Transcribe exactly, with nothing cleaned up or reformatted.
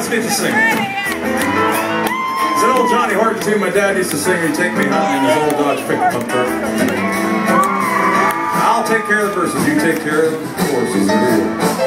get to sing. It's an old Johnny Horton tune my dad used to sing. He'd take me hunting in his old Dodge pickup truck. I'll take care of the verses, you take care of the choruses.